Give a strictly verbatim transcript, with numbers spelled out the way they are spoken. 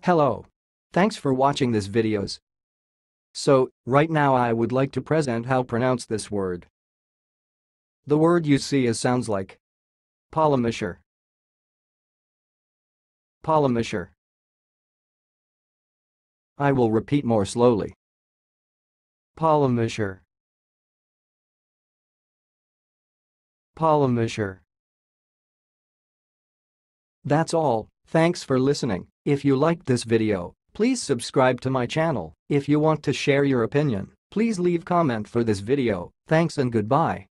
Hello. Thanks for watching this videos. So, right now I would like to present how pronounce this word. The word you see is sounds like Polemischer. Polemischer. I will repeat more slowly. Polemischer. Polemischer. That's all. Thanks for listening. If you liked this video, please subscribe to my channel. If you want to share your opinion, please leave comment for this video. Thanks and goodbye.